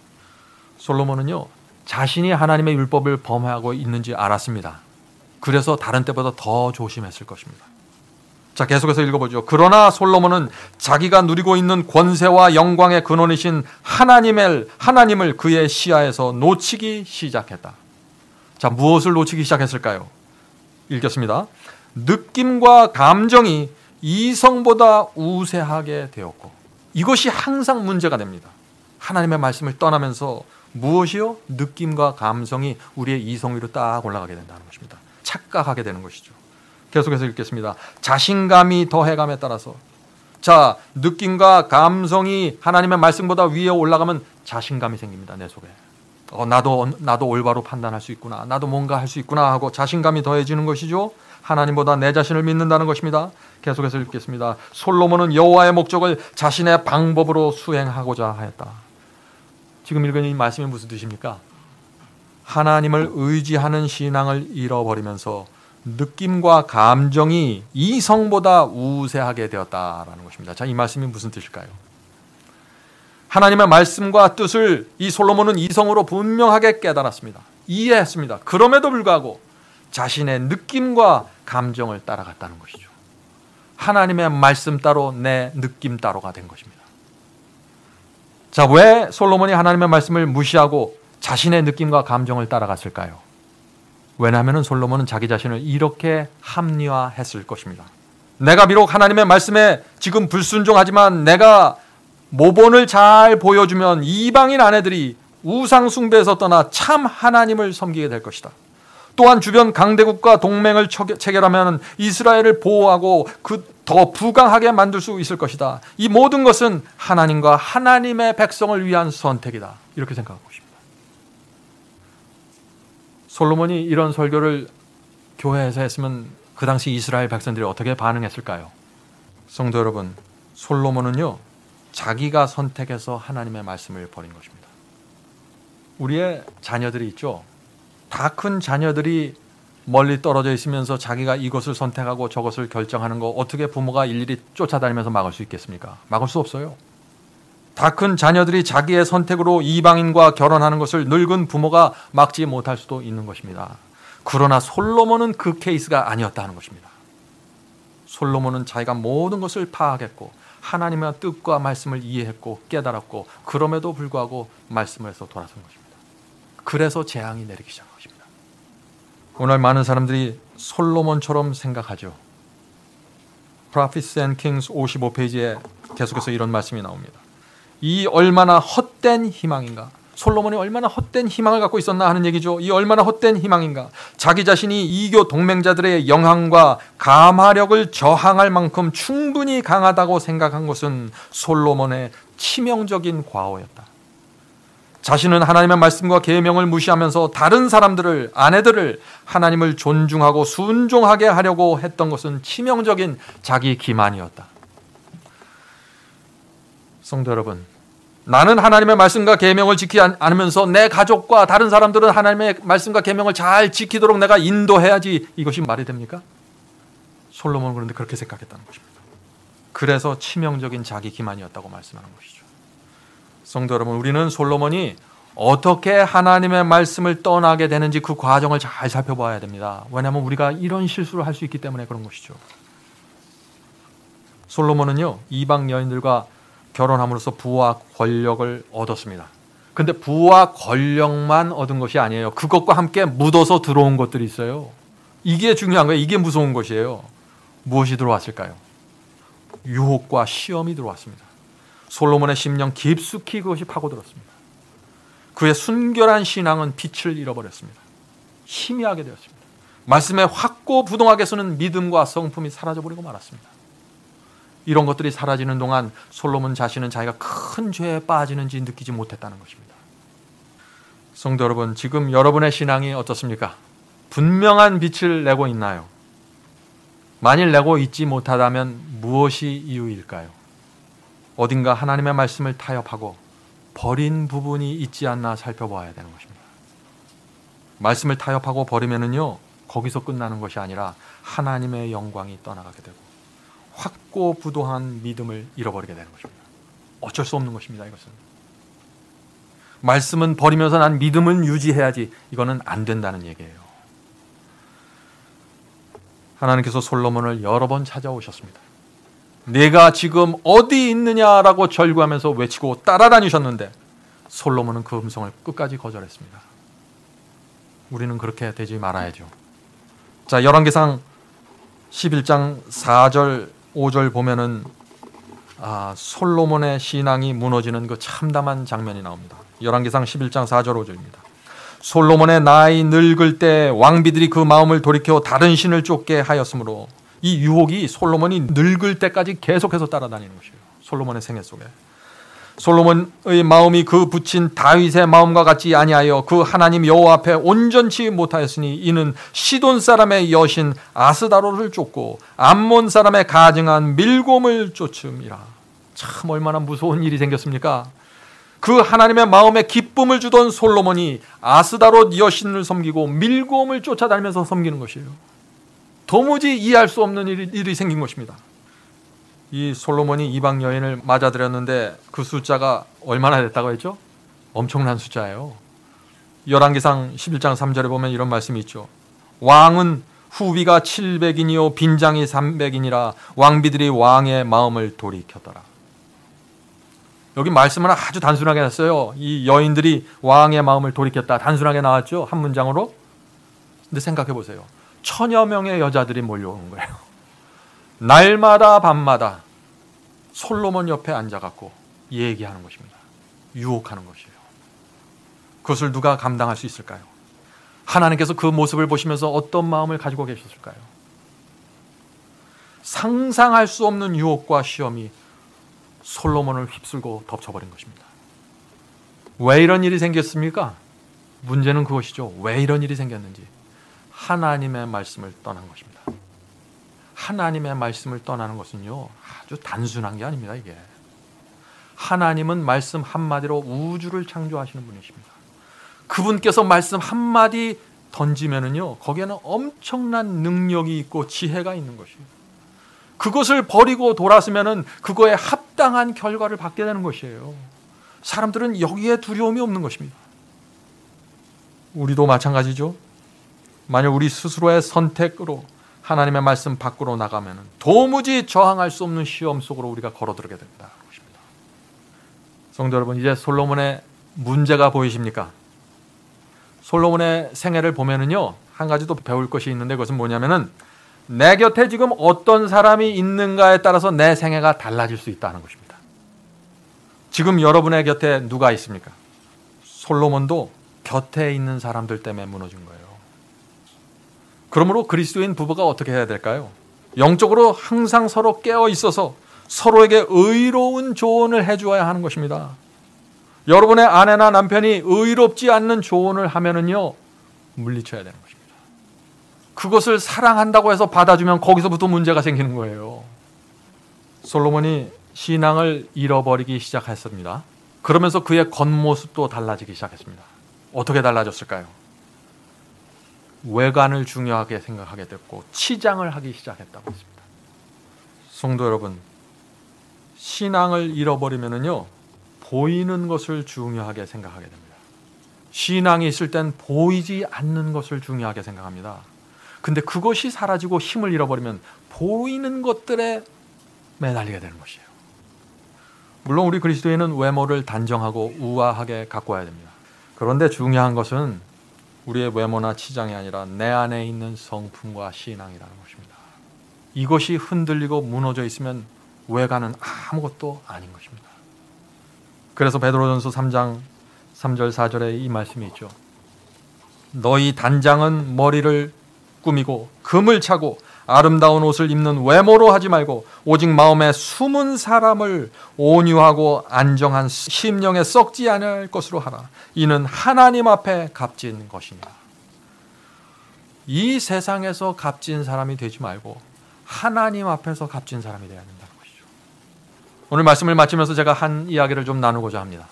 솔로몬은요, 자신이 하나님의 율법을 범하고 있는지 알았습니다. 그래서 다른 때보다 더 조심했을 것입니다. 자, 계속해서 읽어보죠. 그러나 솔로몬은 자기가 누리고 있는 권세와 영광의 근원이신 하나님을, 하나님을 그의 시야에서 놓치기 시작했다. 자, 무엇을 놓치기 시작했을까요? 읽겠습니다. 느낌과 감정이 이성보다 우세하게 되었고, 이것이 항상 문제가 됩니다. 하나님의 말씀을 떠나면서 무엇이요? 느낌과 감성이 우리의 이성 위로 딱 올라가게 된다는 것입니다. 착각하게 되는 것이죠. 계속해서 읽겠습니다. 자신감이 더해감에 따라서, 자, 느낌과 감성이 하나님의 말씀보다 위에 올라가면 자신감이 생깁니다. 내 속에. 어, 나도 나도 올바로 판단할 수 있구나. 나도 뭔가 할 수 있구나 하고 자신감이 더해지는 것이죠. 하나님보다 내 자신을 믿는다는 것입니다. 계속해서 읽겠습니다. 솔로몬은 여호와의 목적을 자신의 방법으로 수행하고자 하였다. 지금 읽은 이 말씀이 무슨 뜻입니까? 하나님을 의지하는 신앙을 잃어버리면서 느낌과 감정이 이성보다 우세하게 되었다라는 것입니다. 자, 이 말씀이 무슨 뜻일까요? 하나님의 말씀과 뜻을 이 솔로몬은 이성으로 분명하게 깨달았습니다. 이해했습니다. 그럼에도 불구하고 자신의 느낌과 감정을 따라갔다는 것이죠. 하나님의 말씀 따로 내 느낌 따로가 된 것입니다. 자, 왜 솔로몬이 하나님의 말씀을 무시하고 자신의 느낌과 감정을 따라갔을까요? 왜냐하면 솔로몬은 자기 자신을 이렇게 합리화했을 것입니다. 내가 비록 하나님의 말씀에 지금 불순종하지만 내가 모본을 잘 보여주면 이방인 아내들이 우상 숭배에서 떠나 참 하나님을 섬기게 될 것이다. 또한 주변 강대국과 동맹을 체결하면 이스라엘을 보호하고 그 더 부강하게 만들 수 있을 것이다. 이 모든 것은 하나님과 하나님의 백성을 위한 선택이다. 이렇게 생각하고 있습니다. 솔로몬이 이런 설교를 교회에서 했으면 그 당시 이스라엘 백성들이 어떻게 반응했을까요? 성도 여러분, 솔로몬은요, 자기가 선택해서 하나님의 말씀을 버린 것입니다. 우리의 자녀들이 있죠. 다 큰 자녀들이 멀리 떨어져 있으면서 자기가 이것을 선택하고 저것을 결정하는 거 어떻게 부모가 일일이 쫓아다니면서 막을 수 있겠습니까? 막을 수 없어요. 다 큰 자녀들이 자기의 선택으로 이방인과 결혼하는 것을 늙은 부모가 막지 못할 수도 있는 것입니다. 그러나 솔로몬은 그 케이스가 아니었다는 것입니다. 솔로몬은 자기가 모든 것을 파악했고 하나님의 뜻과 말씀을 이해했고 깨달았고 그럼에도 불구하고 말씀에서 돌아선 것입니다. 그래서 재앙이 내리기 시작한 것입니다. 오늘 많은 사람들이 솔로몬처럼 생각하죠. Prophets and Kings 오십오 페이지에 계속해서 이런 말씀이 나옵니다. 이 얼마나 헛된 희망인가. 솔로몬이 얼마나 헛된 희망을 갖고 있었나 하는 얘기죠. 이 얼마나 헛된 희망인가. 자기 자신이 이교 동맹자들의 영향과 감화력을 저항할 만큼 충분히 강하다고 생각한 것은 솔로몬의 치명적인 과오였다. 자신은 하나님의 말씀과 계명을 무시하면서 다른 사람들을, 아내들을 하나님을 존중하고 순종하게 하려고 했던 것은 치명적인 자기 기만이었다. 성도 여러분, 나는 하나님의 말씀과 계명을 지키지 않으면서 내 가족과 다른 사람들은 하나님의 말씀과 계명을 잘 지키도록 내가 인도해야지, 이것이 말이 됩니까? 솔로몬은 그런데 그렇게 생각했다는 것입니다. 그래서 치명적인 자기 기만이었다고 말씀하는 것이죠. 성도 여러분, 우리는 솔로몬이 어떻게 하나님의 말씀을 떠나게 되는지 그 과정을 잘 살펴봐야 됩니다. 왜냐하면 우리가 이런 실수를 할 수 있기 때문에 그런 것이죠. 솔로몬은요, 이방 여인들과 결혼함으로써 부와 권력을 얻었습니다. 근데 부와 권력만 얻은 것이 아니에요. 그것과 함께 묻어서 들어온 것들이 있어요. 이게 중요한 거예요. 이게 무서운 것이에요. 무엇이 들어왔을까요? 유혹과 시험이 들어왔습니다. 솔로몬의 심령 깊숙이 그것이 파고들었습니다. 그의 순결한 신앙은 빛을 잃어버렸습니다. 희미하게 되었습니다. 말씀에 확고부동하게 서는 믿음과 성품이 사라져버리고 말았습니다. 이런 것들이 사라지는 동안 솔로몬 자신은 자기가 큰 죄에 빠지는지 느끼지 못했다는 것입니다. 성도 여러분, 지금 여러분의 신앙이 어떻습니까? 분명한 빛을 내고 있나요? 만일 내고 있지 못하다면 무엇이 이유일까요? 어딘가 하나님의 말씀을 타협하고 버린 부분이 있지 않나 살펴봐야 되는 것입니다. 말씀을 타협하고 버리면은요, 거기서 끝나는 것이 아니라 하나님의 영광이 떠나가게 되고 확고부도한 믿음을 잃어버리게 되는 것입니다. 어쩔 수 없는 것입니다. 이것은 말씀은 버리면서 난 믿음은 유지해야지, 이거는 안 된다는 얘기예요. 하나님께서 솔로몬을 여러 번 찾아오셨습니다. 내가 지금 어디 있느냐라고 절구하면서 외치고 따라다니셨는데 솔로몬은 그 음성을 끝까지 거절했습니다. 우리는 그렇게 되지 말아야죠. 자, 열왕기상 십일 장 사 절 오 절 보면은 아, 솔로몬의 신앙이 무너지는 그 참담한 장면이 나옵니다. 열왕기상 십일 장 사 절 오 절입니다. 솔로몬의 나이 늙을 때 왕비들이 그 마음을 돌이켜 다른 신을 쫓게 하였으므로, 이 유혹이 솔로몬이 늙을 때까지 계속해서 따라다니는 것이에요. 솔로몬의 생애 속에 솔로몬의 마음이 그 붙인 다윗의 마음과 같지 아니하여 그 하나님 여호와 앞에 온전치 못하였으니 이는 시돈 사람의 여신 아스다로를 쫓고 암몬 사람의 가증한 밀곰을 쫓음이라. 참 얼마나 무서운 일이 생겼습니까? 그 하나님의 마음에 기쁨을 주던 솔로몬이 아스다롯 여신을 섬기고 밀곰을 쫓아다니면서 섬기는 것이에요. 도무지 이해할 수 없는 일이, 일이 생긴 것입니다. 이 솔로몬이 이방 여인을 맞아들였는데 그 숫자가 얼마나 됐다고 했죠? 엄청난 숫자예요. 열왕기상 십일 장 삼 절에 보면 이런 말씀이 있죠. 왕은 후비가 칠백인이요 빈장이 삼백이니라 왕비들이 왕의 마음을 돌이켰더라. 여기 말씀은 아주 단순하게 했어요. 이 여인들이 왕의 마음을 돌이켰다. 단순하게 나왔죠. 한 문장으로. 근데 생각해 보세요. 천여 명의 여자들이 몰려오는 거예요. 날마다 밤마다 솔로몬 옆에 앉아갖고 얘기하는 것입니다. 유혹하는 것이에요. 그것을 누가 감당할 수 있을까요? 하나님께서 그 모습을 보시면서 어떤 마음을 가지고 계셨을까요? 상상할 수 없는 유혹과 시험이 솔로몬을 휩쓸고 덮쳐버린 것입니다. 왜 이런 일이 생겼습니까? 문제는 그것이죠. 왜 이런 일이 생겼는지. 하나님의 말씀을 떠난 것입니다. 하나님의 말씀을 떠나는 것은요, 아주 단순한 게 아닙니다. 이게 하나님은 말씀 한마디로 우주를 창조하시는 분이십니다. 그분께서 말씀 한마디 던지면은요, 거기에는 엄청난 능력이 있고 지혜가 있는 것이에요. 그것을 버리고 돌아서면은 그거에 합당한 결과를 받게 되는 것이에요. 사람들은 여기에 두려움이 없는 것입니다. 우리도 마찬가지죠. 만약 우리 스스로의 선택으로 하나님의 말씀 밖으로 나가면 도무지 저항할 수 없는 시험 속으로 우리가 걸어들게 됩니다. 성도 여러분, 이제 솔로몬의 문제가 보이십니까? 솔로몬의 생애를 보면은요, 한 가지 더 배울 것이 있는데 그것은 뭐냐면은 내 곁에 지금 어떤 사람이 있는가에 따라서 내 생애가 달라질 수 있다는 것입니다. 지금 여러분의 곁에 누가 있습니까? 솔로몬도 곁에 있는 사람들 때문에 무너진 거예요. 그러므로 그리스도인 부부가 어떻게 해야 될까요? 영적으로 항상 서로 깨어 있어서 서로에게 의로운 조언을 해주어야 하는 것입니다. 여러분의 아내나 남편이 의롭지 않는 조언을 하면은요, 물리쳐야 되는 것입니다. 그것을 사랑한다고 해서 받아주면 거기서부터 문제가 생기는 거예요. 솔로몬이 신앙을 잃어버리기 시작했습니다. 그러면서 그의 겉모습도 달라지기 시작했습니다. 어떻게 달라졌을까요? 외관을 중요하게 생각하게 됐고 치장을 하기 시작했다고 했습니다. 성도 여러분, 신앙을 잃어버리면은요, 보이는 것을 중요하게 생각하게 됩니다. 신앙이 있을 땐 보이지 않는 것을 중요하게 생각합니다. 근데 그것이 사라지고 힘을 잃어버리면 보이는 것들에 매달리게 되는 것이에요. 물론 우리 그리스도인은 외모를 단정하고 우아하게 가꿔야 됩니다. 그런데 중요한 것은 우리의 외모나 치장이 아니라 내 안에 있는 성품과 신앙이라는 것입니다. 이것이 흔들리고 무너져 있으면 외관은 아무것도 아닌 것입니다. 그래서 베드로전서 삼 장 삼 절 사 절에 이 말씀이 있죠. 너희 단장은 머리를 꾸미고 금을 차고 아름다운 옷을 입는 외모로 하지 말고 오직 마음에 숨은 사람을 온유하고 안정한 심령에 썩지 않을 것으로 하라. 이는 하나님 앞에 값진 것이니라. 이 세상에서 값진 사람이 되지 말고 하나님 앞에서 값진 사람이 되어야 된다는 것이죠. 오늘 말씀을 마치면서 제가 한 이야기를 좀 나누고자 합니다.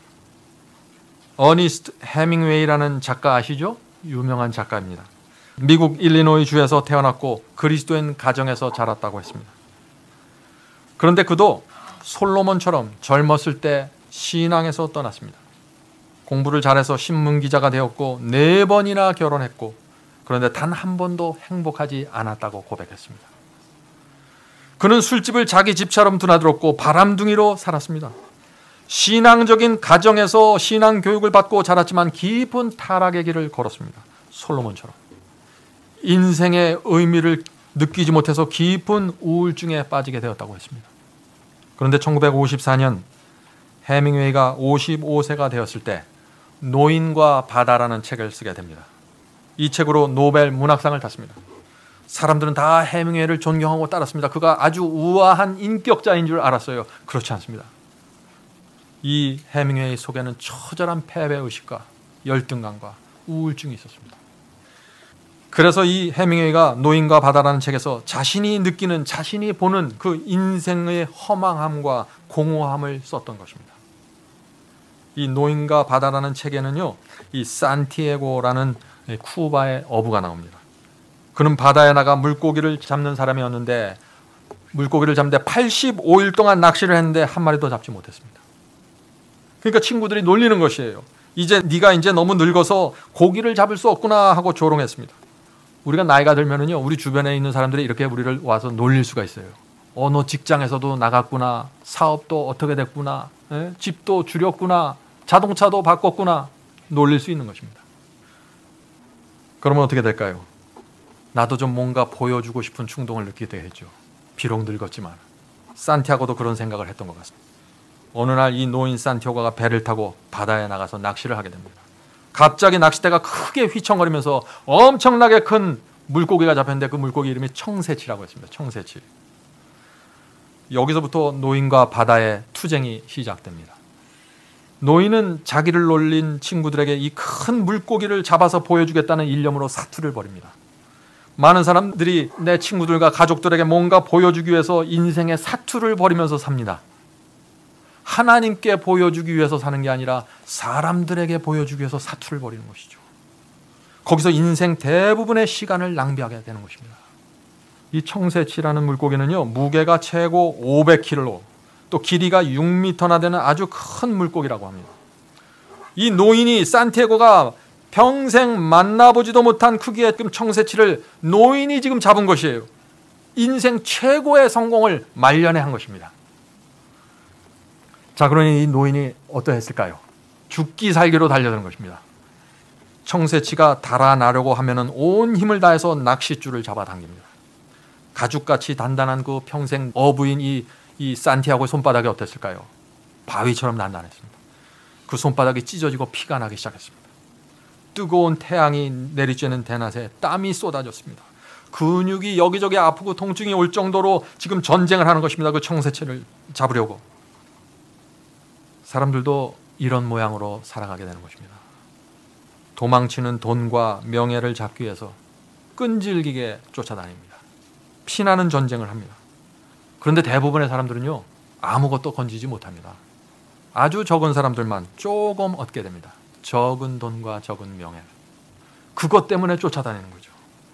어니스트 해밍웨이라는 작가 아시죠? 유명한 작가입니다. 미국 일리노이 주에서 태어났고 그리스도인 가정에서 자랐다고 했습니다. 그런데 그도 솔로몬처럼 젊었을 때 신앙에서 떠났습니다. 공부를 잘해서 신문기자가 되었고 네 번이나 결혼했고 그런데 단 한 번도 행복하지 않았다고 고백했습니다. 그는 술집을 자기 집처럼 드나들었고 바람둥이로 살았습니다. 신앙적인 가정에서 신앙 교육을 받고 자랐지만 깊은 타락의 길을 걸었습니다. 솔로몬처럼. 인생의 의미를 느끼지 못해서 깊은 우울증에 빠지게 되었다고 했습니다. 그런데 천구백오십사 년 해밍웨이가 오십오 세가 되었을 때 노인과 바다라는 책을 쓰게 됩니다. 이 책으로 노벨 문학상을 탔습니다. 사람들은 다 해밍웨이를 존경하고 따랐습니다. 그가 아주 우아한 인격자인 줄 알았어요. 그렇지 않습니다. 이 해밍웨이 속에는 처절한 패배의식과 열등감과 우울증이 있었습니다. 그래서 이 해밍웨이가 노인과 바다라는 책에서 자신이 느끼는, 자신이 보는 그 인생의 허망함과 공허함을 썼던 것입니다. 이 노인과 바다라는 책에는요, 이 산티아고라는 쿠바의 어부가 나옵니다. 그는 바다에 나가 물고기를 잡는 사람이었는데 물고기를 잡는데 팔십오 일 동안 낚시를 했는데 한 마리도 잡지 못했습니다. 그러니까 친구들이 놀리는 것이에요. 이제 네가 이제 너무 늙어서 고기를 잡을 수 없구나 하고 조롱했습니다. 우리가 나이가 들면은요, 우리 주변에 있는 사람들이 이렇게 우리를 와서 놀릴 수가 있어요. 어, 너 직장에서도 나갔구나, 사업도 어떻게 됐구나, 에? 집도 줄였구나, 자동차도 바꿨구나, 놀릴 수 있는 것입니다. 그러면 어떻게 될까요? 나도 좀 뭔가 보여주고 싶은 충동을 느끼게 되죠. 비록 늙었지만. 산티아고도 그런 생각을 했던 것 같습니다. 어느 날 이 노인 산티아고가 배를 타고 바다에 나가서 낚시를 하게 됩니다. 갑자기 낚싯대가 크게 휘청거리면서 엄청나게 큰 물고기가 잡혔는데 그 물고기 이름이 청새치라고 했습니다. 청새치. 여기서부터 노인과 바다의 투쟁이 시작됩니다. 노인은 자기를 놀린 친구들에게 이 큰 물고기를 잡아서 보여주겠다는 일념으로 사투를 벌입니다. 많은 사람들이 내 친구들과 가족들에게 뭔가 보여주기 위해서 인생의 사투를 벌이면서 삽니다. 하나님께 보여주기 위해서 사는 게 아니라 사람들에게 보여주기 위해서 사투를 벌이는 것이죠. 거기서 인생 대부분의 시간을 낭비하게 되는 것입니다. 이 청새치라는 물고기는요, 무게가 최고 오백 킬로그램, 또 길이가 육 미터나 되는 아주 큰 물고기라고 합니다. 이 노인이 산티아고가 평생 만나보지도 못한 크기의 청새치를 노인이 지금 잡은 것이에요. 인생 최고의 성공을 말년에 한 것입니다. 자, 그러니 이 노인이 어떠했을까요? 죽기 살기로 달려드는 것입니다. 청새치가 달아나려고 하면은 온 힘을 다해서 낚싯줄을 잡아당깁니다. 가죽같이 단단한 그 평생 어부인 이, 이 산티아고의 손바닥이 어땠을까요? 바위처럼 단단했습니다. 그 손바닥이 찢어지고 피가 나기 시작했습니다. 뜨거운 태양이 내리쬐는 대낮에 땀이 쏟아졌습니다. 근육이 여기저기 아프고 통증이 올 정도로 지금 전쟁을 하는 것입니다. 그 청새치를 잡으려고. 사람들도 이런 모양으로 살아가게 되는 것입니다. 도망치는 돈과 명예를 잡기 위해서 끈질기게 쫓아다닙니다. 피나는 전쟁을 합니다. 그런데 대부분의 사람들은요, 아무것도 건지지 못합니다. 아주 적은 사람들만 조금 얻게 됩니다. 적은 돈과 적은 명예. 그것 때문에 쫓아다니는 거죠.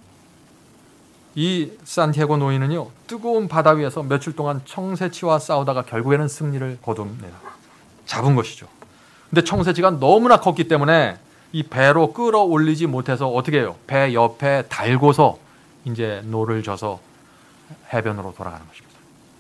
이 산티아고 노인은요, 뜨거운 바다 위에서 며칠 동안 청새치와 싸우다가 결국에는 승리를 거둡니다. 잡은 것이죠. 근데 청새치가 너무나 컸기 때문에 이 배로 끌어올리지 못해서 어떻게 해요? 배 옆에 달고서 이제 노를 져서 해변으로 돌아가는 것입니다.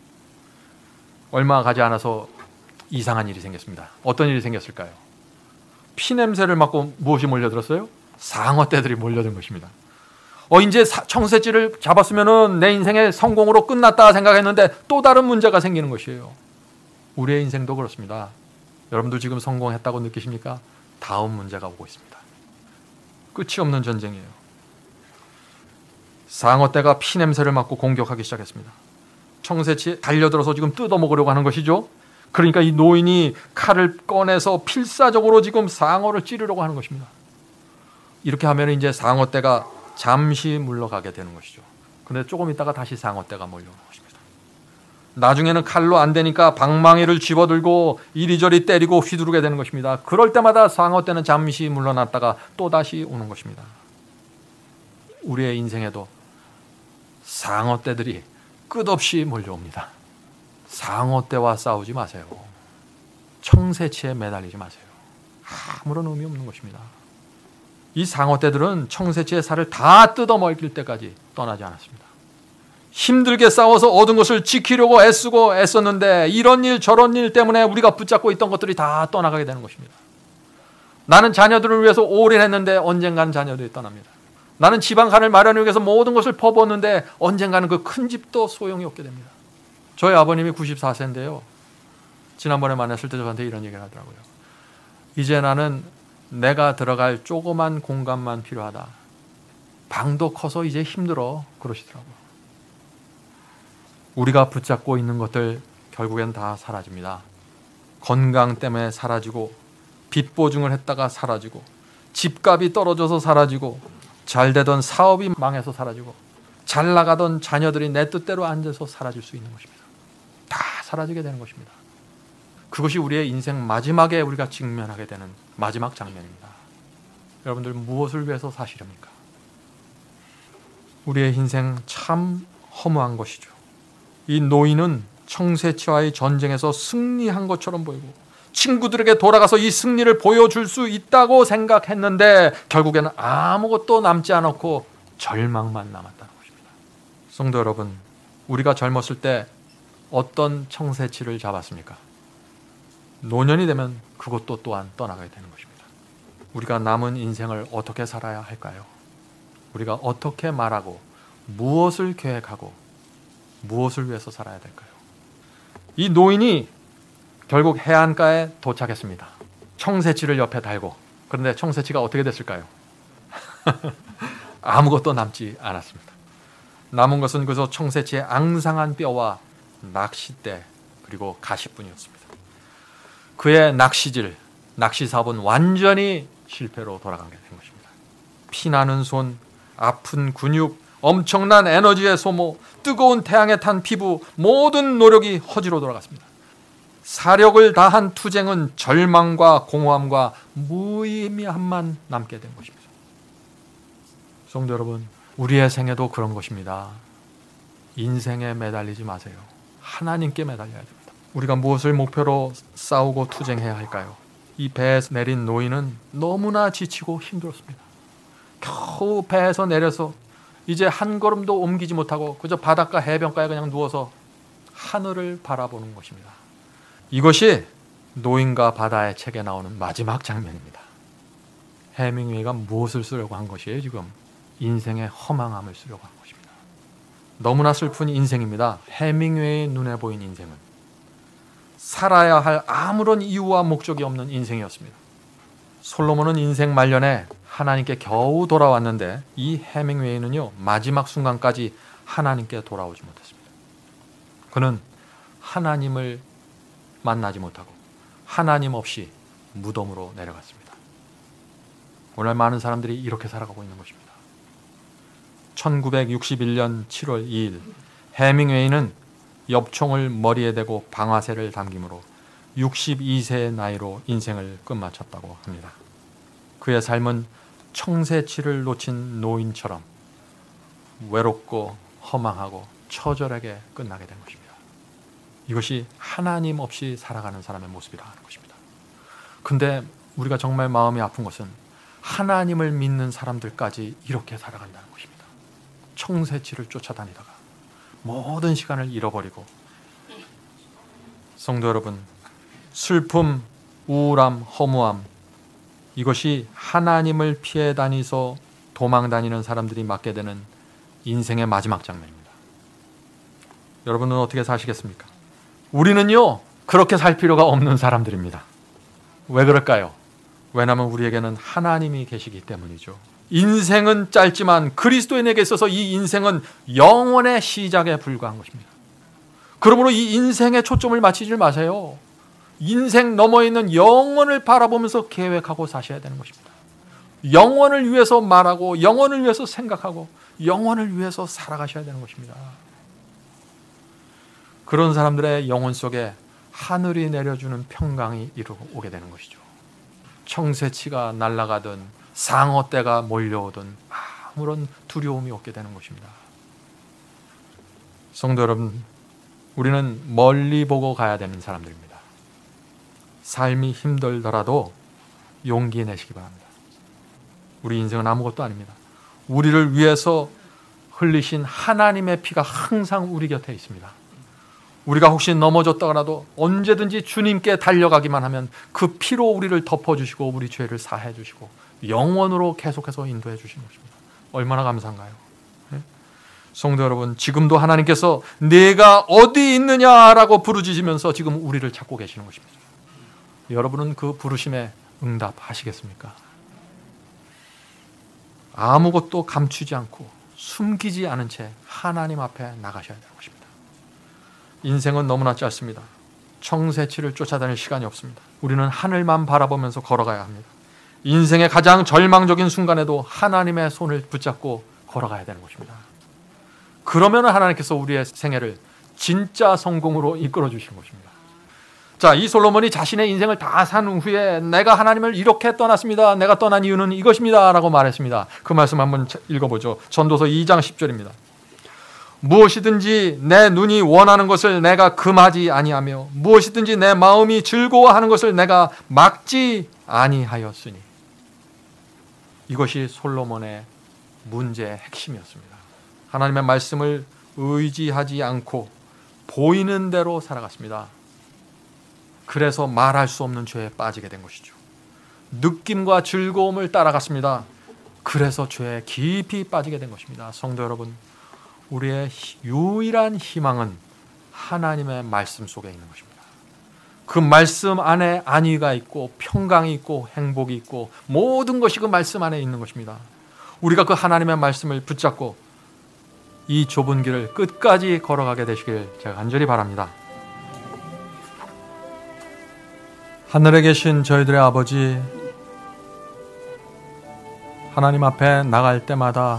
얼마 가지 않아서 이상한 일이 생겼습니다. 어떤 일이 생겼을까요? 피냄새를 맡고 무엇이 몰려들었어요? 상어떼들이 몰려든 것입니다. 어, 이제 청새치를 잡았으면은 내 인생의 성공으로 끝났다 생각했는데 또 다른 문제가 생기는 것이에요. 우리의 인생도 그렇습니다. 여러분들 지금 성공했다고 느끼십니까? 다음 문제가 오고 있습니다. 끝이 없는 전쟁이에요. 상어떼가 피냄새를 맡고 공격하기 시작했습니다. 청새치 달려들어서 지금 뜯어먹으려고 하는 것이죠. 그러니까 이 노인이 칼을 꺼내서 필사적으로 지금 상어를 찌르려고 하는 것입니다. 이렇게 하면 이제 상어떼가 잠시 물러가게 되는 것이죠. 근데 조금 있다가 다시 상어 떼가 몰려오는 것입니다. 나중에는 칼로 안 되니까 방망이를 집어들고 이리저리 때리고 휘두르게 되는 것입니다. 그럴 때마다 상어 떼는 잠시 물러났다가 또 다시 오는 것입니다. 우리의 인생에도 상어 떼들이 끝없이 몰려옵니다. 상어 떼와 싸우지 마세요. 청새치에 매달리지 마세요. 아무런 의미 없는 것입니다. 이 상어 떼들은 청새치의 살을 다 뜯어먹일 때까지 떠나지 않았습니다. 힘들게 싸워서 얻은 것을 지키려고 애쓰고 애썼는데 이런 일 저런 일 때문에 우리가 붙잡고 있던 것들이 다 떠나가게 되는 것입니다. 나는 자녀들을 위해서 올인했는데 언젠가는 자녀들이 떠납니다. 나는 지방간을 마련하기 위해서 모든 것을 퍼부었는데 언젠가는 그 큰 집도 소용이 없게 됩니다. 저희 아버님이 구십사 세인데요. 지난번에 만났을 때 저한테 이런 얘기를 하더라고요. 이제 나는 내가 들어갈 조그만 공간만 필요하다. 방도 커서 이제 힘들어. 그러시더라고요. 우리가 붙잡고 있는 것들 결국엔 다 사라집니다. 건강 때문에 사라지고 빚 보증을 했다가 사라지고 집값이 떨어져서 사라지고 잘 되던 사업이 망해서 사라지고 잘 나가던 자녀들이 내 뜻대로 앉아서 사라질 수 있는 것입니다. 다 사라지게 되는 것입니다. 그것이 우리의 인생 마지막에 우리가 직면하게 되는 마지막 장면입니다. 여러분들 무엇을 위해서 사시렵니까? 우리의 인생 참 허무한 것이죠. 이 노인은 청새치와의 전쟁에서 승리한 것처럼 보이고 친구들에게 돌아가서 이 승리를 보여줄 수 있다고 생각했는데 결국에는 아무것도 남지 않았고 절망만 남았다는 것입니다. 성도 여러분, 우리가 젊었을 때 어떤 청새치를 잡았습니까? 노년이 되면 그것도 또한 떠나가야 되는 것입니다. 우리가 남은 인생을 어떻게 살아야 할까요? 우리가 어떻게 말하고 무엇을 계획하고 무엇을 위해서 살아야 될까요? 이 노인이 결국 해안가에 도착했습니다. 청새치를 옆에 달고. 그런데 청새치가 어떻게 됐을까요? 아무것도 남지 않았습니다. 남은 것은 그저 청새치의 앙상한 뼈와 낚싯대 그리고 가시뿐이었습니다. 그의 낚시질, 낚시 사업은 완전히 실패로 돌아가게 된 것입니다. 피나는 손, 아픈 근육, 엄청난 에너지의 소모, 뜨거운 태양에 탄 피부, 모든 노력이 허지로 돌아갔습니다. 사력을 다한 투쟁은 절망과 공허함과 무의미함만 남게 된 것입니다. 성도 여러분, 우리의 생애도 그런 것입니다. 인생에 매달리지 마세요. 하나님께 매달려야 됩니다. 우리가 무엇을 목표로 싸우고 투쟁해야 할까요? 이 배에서 내린 노인은 너무나 지치고 힘들었습니다. 겨우 배에서 내려서 이제 한 걸음도 옮기지 못하고 그저 바닷가 해변가에 그냥 누워서 하늘을 바라보는 것입니다. 이것이 노인과 바다의 책에 나오는 마지막 장면입니다. 해밍웨이가 무엇을 쓰려고 한 것이에요? 지금 인생의 허망함을 쓰려고 한 것입니다. 너무나 슬픈 인생입니다. 해밍웨이의 눈에 보인 인생은 살아야 할 아무런 이유와 목적이 없는 인생이었습니다. 솔로몬은 인생 말년에 하나님께 겨우 돌아왔는데 이 해밍웨이는요, 마지막 순간까지 하나님께 돌아오지 못했습니다. 그는 하나님을 만나지 못하고 하나님 없이 무덤으로 내려갔습니다. 오늘 많은 사람들이 이렇게 살아가고 있는 것입니다. 천구백육십일 년 칠월 이일 해밍웨이는 엽총을 머리에 대고 방아쇠를 당김으로 육십이 세의 나이로 인생을 끝마쳤다고 합니다. 그의 삶은 청새치를 놓친 노인처럼 외롭고 허망하고 처절하게 끝나게 된 것입니다. 이것이 하나님 없이 살아가는 사람의 모습이라 하는 것입니다. 근데 우리가 정말 마음이 아픈 것은 하나님을 믿는 사람들까지 이렇게 살아간다는 것입니다. 청새치를 쫓아다니다가 모든 시간을 잃어버리고. 성도 여러분, 슬픔, 우울함, 허무함, 이것이 하나님을 피해 다니서 도망 다니는 사람들이 맞게 되는 인생의 마지막 장면입니다. 여러분은 어떻게 사시겠습니까? 우리는요, 그렇게 살 필요가 없는 사람들입니다. 왜 그럴까요? 왜냐하면 우리에게는 하나님이 계시기 때문이죠. 인생은 짧지만 그리스도인에게 있어서 이 인생은 영원의 시작에 불과한 것입니다. 그러므로 이 인생에 초점을 맞추지 마세요. 인생 너머에 있는 영원을 바라보면서 계획하고 사셔야 되는 것입니다. 영원을 위해서 말하고 영원을 위해서 생각하고 영혼을 위해서 살아가셔야 되는 것입니다. 그런 사람들의 영혼 속에 하늘이 내려주는 평강이 이루어오게 되는 것이죠. 청새치가 날아가든 상어떼가 몰려오든 아무런 두려움이 없게 되는 것입니다. 성도 여러분, 우리는 멀리 보고 가야 되는 사람들입니다. 삶이 힘들더라도 용기 내시기 바랍니다. 우리 인생은 아무것도 아닙니다. 우리를 위해서 흘리신 하나님의 피가 항상 우리 곁에 있습니다. 우리가 혹시 넘어졌다가라도 언제든지 주님께 달려가기만 하면 그 피로 우리를 덮어주시고 우리 죄를 사해 주시고 영원으로 계속해서 인도해 주시는 것입니다. 얼마나 감사한가요? 네? 성도 여러분, 지금도 하나님께서 내가 어디 있느냐라고 부르짖으면서 지금 우리를 찾고 계시는 것입니다. 여러분은 그 부르심에 응답하시겠습니까? 아무것도 감추지 않고 숨기지 않은 채 하나님 앞에 나가셔야 되는 것입니다. 인생은 너무나 짧습니다. 청새치를 쫓아다닐 시간이 없습니다. 우리는 하늘만 바라보면서 걸어가야 합니다. 인생의 가장 절망적인 순간에도 하나님의 손을 붙잡고 걸어가야 되는 것입니다. 그러면 하나님께서 우리의 생애를 진짜 성공으로 이끌어 주시는 것입니다. 자, 이 솔로몬이 자신의 인생을 다 산 후에 내가 하나님을 이렇게 떠났습니다. 내가 떠난 이유는 이것입니다 라고 말했습니다. 그 말씀 한번 읽어보죠. 전도서 이 장 십 절입니다. 무엇이든지 내 눈이 원하는 것을 내가 금하지 아니하며 무엇이든지 내 마음이 즐거워하는 것을 내가 막지 아니하였으니. 이것이 솔로몬의 문제의 핵심이었습니다. 하나님의 말씀을 의지하지 않고 보이는 대로 살아갔습니다. 그래서 말할 수 없는 죄에 빠지게 된 것이죠. 느낌과 즐거움을 따라갔습니다. 그래서 죄에 깊이 빠지게 된 것입니다. 성도 여러분, 우리의 유일한 희망은 하나님의 말씀 속에 있는 것입니다. 그 말씀 안에 안위가 있고 평강이 있고 행복이 있고 모든 것이 그 말씀 안에 있는 것입니다. 우리가 그 하나님의 말씀을 붙잡고 이 좁은 길을 끝까지 걸어가게 되시길 제가 간절히 바랍니다. 하늘에 계신 저희들의 아버지, 하나님 앞에 나갈 때마다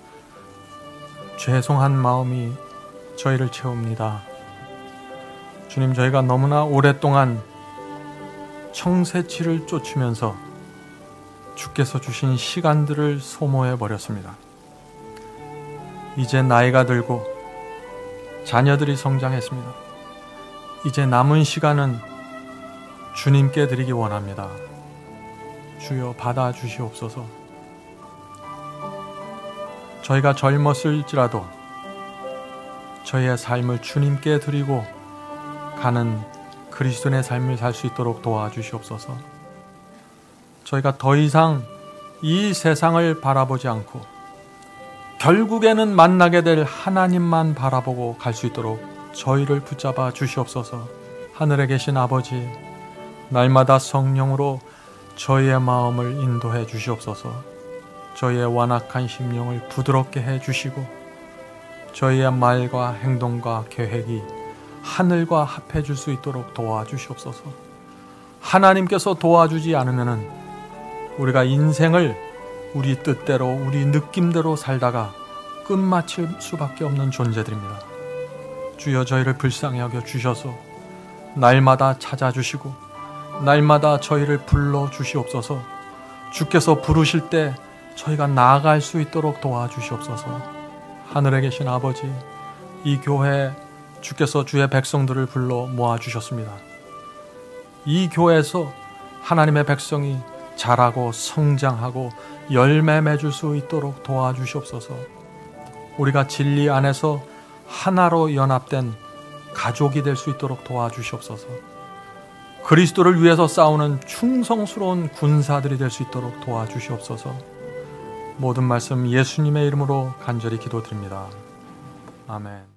죄송한 마음이 저희를 채웁니다. 주님, 저희가 너무나 오랫동안 청새치를 쫓으면서 주께서 주신 시간들을 소모해 버렸습니다. 이제 나이가 들고 자녀들이 성장했습니다. 이제 남은 시간은 주님께 드리기 원합니다. 주여, 받아주시옵소서. 저희가 젊었을지라도 저희의 삶을 주님께 드리고 가는 그리스도인의 삶을 살 수 있도록 도와주시옵소서. 저희가 더 이상 이 세상을 바라보지 않고 결국에는 만나게 될 하나님만 바라보고 갈 수 있도록 저희를 붙잡아 주시옵소서. 하늘에 계신 아버지, 날마다 성령으로 저희의 마음을 인도해 주시옵소서. 저희의 완악한 심령을 부드럽게 해 주시고 저희의 말과 행동과 계획이 하늘과 합해 줄 수 있도록 도와주시옵소서. 하나님께서 도와주지 않으면 우리가 인생을 우리 뜻대로 우리 느낌대로 살다가 끝마칠 수밖에 없는 존재들입니다. 주여, 저희를 불쌍히 여겨 주셔서 날마다 찾아주시고 날마다 저희를 불러 주시옵소서. 주께서 부르실 때 저희가 나아갈 수 있도록 도와주시옵소서. 하늘에 계신 아버지, 이 교회에 주께서 주의 백성들을 불러 모아주셨습니다. 이 교회에서 하나님의 백성이 자라고 성장하고 열매 맺을 수 있도록 도와주시옵소서. 우리가 진리 안에서 하나로 연합된 가족이 될 수 있도록 도와주시옵소서. 그리스도를 위해서 싸우는 충성스러운 군사들이 될 수 있도록 도와주시옵소서. 모든 말씀 예수님의 이름으로 간절히 기도드립니다. 아멘.